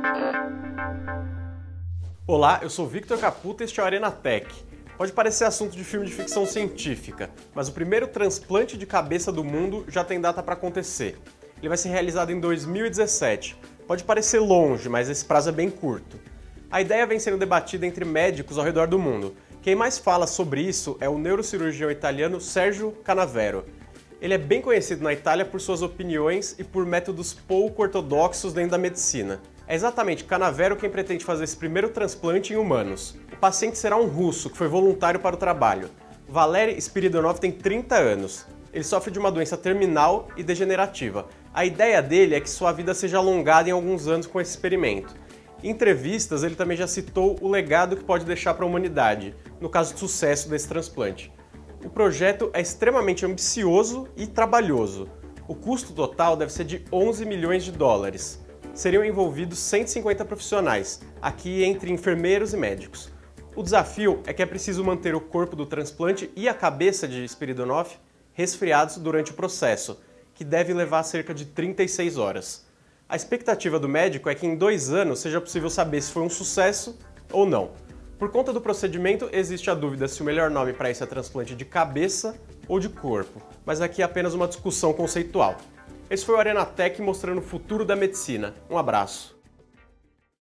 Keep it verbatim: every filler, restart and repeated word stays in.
Olá, eu sou Victor Caputo e este é o Arena Tech. Pode parecer assunto de filme de ficção científica, mas o primeiro transplante de cabeça do mundo já tem data para acontecer. Ele vai ser realizado em dois mil e dezessete. Pode parecer longe, mas esse prazo é bem curto. A ideia vem sendo debatida entre médicos ao redor do mundo. Quem mais fala sobre isso é o neurocirurgião italiano Sergio Canavero. Ele é bem conhecido na Itália por suas opiniões e por métodos pouco ortodoxos dentro da medicina. É exatamente Canavero quem pretende fazer esse primeiro transplante em humanos. O paciente será um russo que foi voluntário para o trabalho. Valery Spiridonov tem trinta anos. Ele sofre de uma doença terminal e degenerativa. A ideia dele é que sua vida seja alongada em alguns anos com esse experimento. Em entrevistas, ele também já citou o legado que pode deixar para a humanidade, no caso de sucesso desse transplante. O projeto é extremamente ambicioso e trabalhoso. O custo total deve ser de onze milhões de dólares. Seriam envolvidos cento e cinquenta profissionais, aqui entre enfermeiros e médicos. O desafio é que é preciso manter o corpo do transplante e a cabeça de Spiridonov resfriados durante o processo, que deve levar cerca de trinta e seis horas. A expectativa do médico é que em dois anos seja possível saber se foi um sucesso ou não. Por conta do procedimento, existe a dúvida se o melhor nome para isso é transplante de cabeça ou de corpo, mas aqui é apenas uma discussão conceitual. Esse foi o Arena Tech mostrando o futuro da medicina. Um abraço.